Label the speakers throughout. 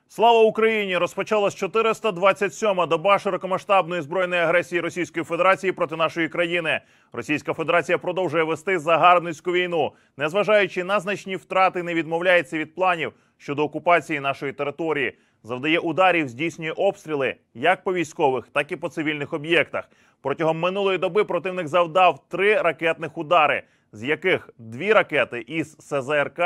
Speaker 1: Слава Україні! Розпочалась 427-ма доба широкомасштабної збройної агресії Російської Федерації проти нашої країни. Російська Федерація продовжує вести загарбницьку війну. Незважаючи на значні втрати, не відмовляється від планів щодо окупації нашої території. Завдає ударів, здійснює обстріли як по військових, так і по цивільних об'єктах. Протягом минулої доби противник завдав 3 ракетних удари, з яких 2 ракети із СЗРК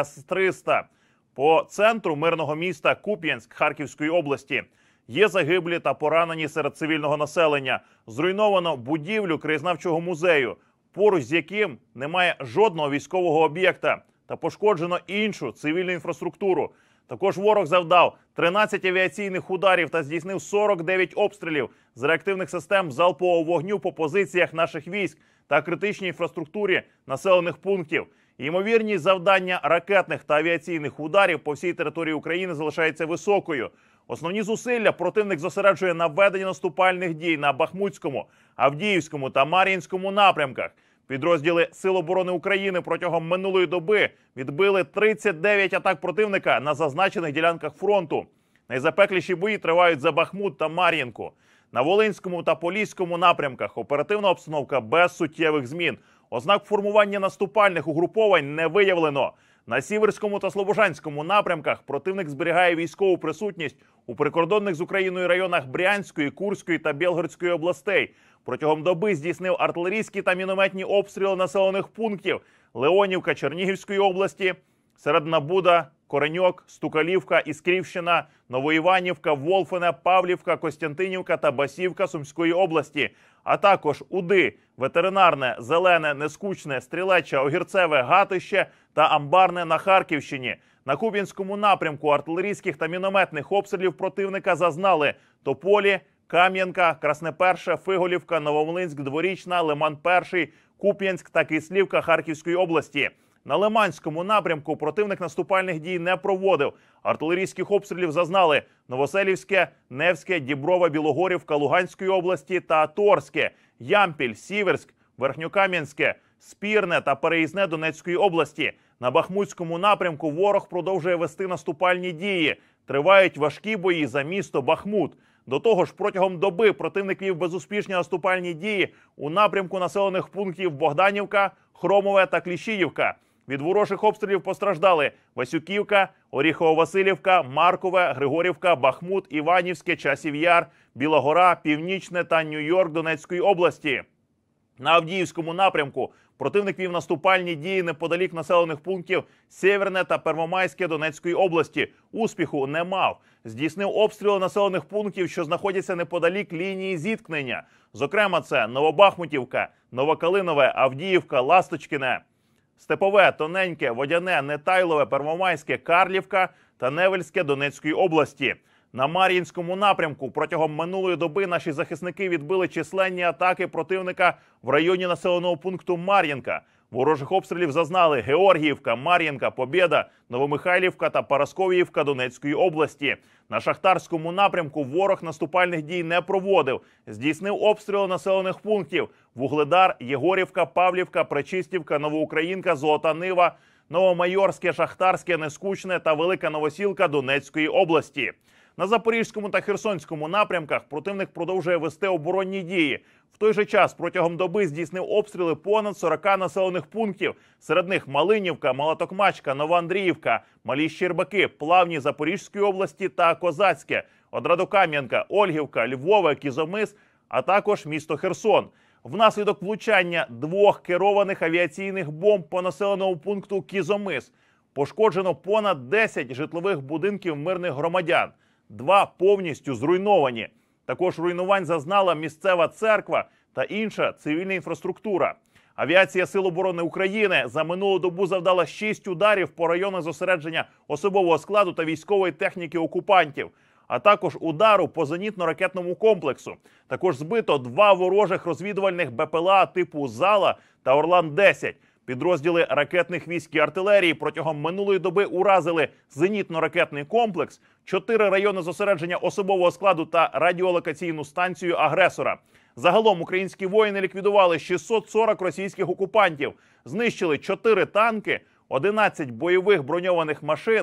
Speaker 1: С-300. По центру мирного міста Куп'янськ Харківської області є загиблі та поранені серед цивільного населення. Зруйновано будівлю краєзнавчого музею, поруч з яким немає жодного військового об'єкта, та пошкоджено іншу цивільну інфраструктуру. Також ворог завдав 13 авіаційних ударів та здійснив 49 обстрілів з реактивних систем залпового вогню по позиціях наших військ та критичній інфраструктурі населених пунктів. Ймовірність завдання ракетних та авіаційних ударів по всій території України залишається високою. Основні зусилля противник зосереджує на веденні наступальних дій на Бахмутському, Авдіївському та Мар'їнському напрямках. Підрозділи Сил оборони України протягом минулої доби відбили 39 атак противника на зазначених ділянках фронту. Найзапекліші бої тривають за Бахмут та Мар'їнку. На Волинському та Поліському напрямках оперативна обстановка без суттєвих змін. Ознак формування наступальних угруповань не виявлено. На Сіверському та Слобожанському напрямках противник зберігає військову присутність у прикордонних з Україною районах Брянської, Курської та Білгородської областей. Протягом доби здійснив артилерійські та мінометні обстріли населених пунктів Леонівка Чернігівської області, Середнабуда, Кореньок, Стукалівка, Іскрівщина, Новоіванівка, Волфине, Павлівка, Костянтинівка та Басівка Сумської області, а також Уди, Ветеринарне, Зелене, Нескучне, Стрілеча, Огірцеве, Гатище та Амбарне на Харківщині. На Куп'янському напрямку артилерійських та мінометних обстрілів противника зазнали Тополі, Кам'янка, Красне Перше, Фиголівка, Новомлинськ, Дворічна, Лиман-Перший, Куп'янськ та Кислівка Харківської області. На Лиманському напрямку противник наступальних дій не проводив. Артилерійських обстрілів зазнали Новоселівське, Невське, Діброва, Білогорівка Луганської області та Торське, Ямпіль, Сіверськ, Верхньокам'янське, Спірне та Переїзне Донецької області. На Бахмутському напрямку ворог продовжує вести наступальні дії. Тривають важкі бої за місто Бахмут. До того ж, протягом доби противник вів безуспішні наступальні дії у напрямку населених пунктів Богданівка, Хромове та Кліщіївка. Від ворожих обстрілів постраждали Васюківка, Оріхово-Василівка, Маркове, Григорівка, Бахмут, Іванівське, Часів Яр, Біла Гора, Північне та Нью-Йорк Донецької області. На Авдіївському напрямку противник вів наступальні дії неподалік населених пунктів Сєверне та Первомайське Донецької області. Успіху не мав. Здійснив обстріли населених пунктів, що знаходяться неподалік лінії зіткнення. Зокрема, це Новобахмутівка, Новокалинове, Авдіївка, Ласточкине, Степове, Тоненьке, Водяне, Нетайлове, Первомайське, Карлівка та Невельське Донецької області. На Мар'їнському напрямку протягом минулої доби наші захисники відбили численні атаки противника в районі населеного пункту Мар'їнка. Ворожих обстрілів зазнали Георгіївка, Мар'їнка, Побєда, Новомихайлівка та Парасковіївка Донецької області. На Шахтарському напрямку ворог наступальних дій не проводив. Здійснив обстріли населених пунктів Вугледар, Єгорівка, Павлівка, Пречистівка, Новоукраїнка, Золота Нива, Новомайорське, Шахтарське, Нескучне та Велика Новосілка Донецької області. На Запорізькому та Херсонському напрямках противник продовжує вести оборонні дії. В той же час протягом доби здійснив обстріли понад 40 населених пунктів. Серед них Малинівка, Малотокмачка, Новоандріївка, Малі Щербаки, Плавні Запорізької області та Козацьке, Одрадокам'янка, Ольгівка, Львове, Кізомис, а також місто Херсон. Внаслідок влучання 2 керованих авіаційних бомб по населеному пункту Кізомис пошкоджено понад 10 житлових будинків мирних громадян. 2 повністю зруйновані. Також руйнувань зазнала місцева церква та інша цивільна інфраструктура. Авіація Сил оборони України за минулу добу завдала 6 ударів по районах зосередження особового складу та військової техніки окупантів, а також удару по зенітно-ракетному комплексу. Також збито 2 ворожих розвідувальних БПЛА типу «Зала» та «Орлан-10». Підрозділи ракетних військ і артилерії протягом минулої доби уразили зенітно-ракетний комплекс, 4 райони зосередження особового складу та радіолокаційну станцію агресора. Загалом українські воїни ліквідували 640 російських окупантів, знищили 4 танки, 11 бойових броньованих машин,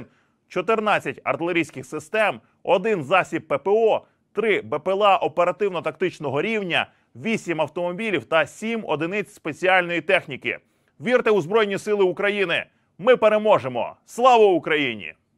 Speaker 1: 14 артилерійських систем, 1 засіб ППО, 3 БПЛА оперативно-тактичного рівня, 8 автомобілів та 7 одиниць спеціальної техніки. Вірте у Збройні Сили України! Ми переможемо! Слава Україні!